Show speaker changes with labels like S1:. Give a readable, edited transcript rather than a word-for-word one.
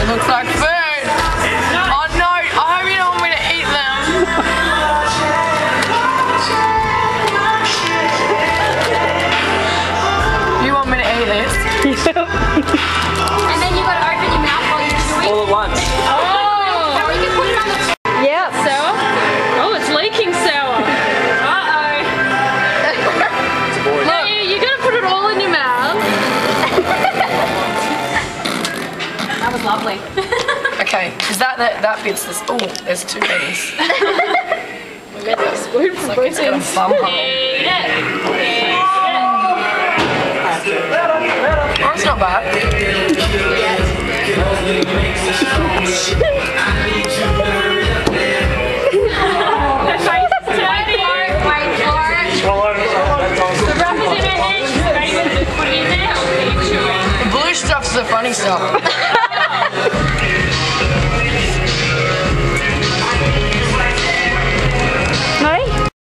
S1: It looks like food. Oh no, I hope you don't want me to eat them. You want me to eat this?
S2: Yep. And then you gotta open your mouth while you're chewing.
S3: All at once.
S2: Oh! Or you can put it on the...
S4: Yep.
S2: Sour? Oh, it's leaking sour. Uh-oh. No, you gotta put it all in your mouth. That was lovely.
S1: Okay, is that bit's this? Oh, there's two beans.
S4: We made a spoon from both
S1: It's got a
S4: ends.
S1: bum hole.
S2: Eat it.
S1: Oh, it's not bad. The blue stuff's the funny stuff.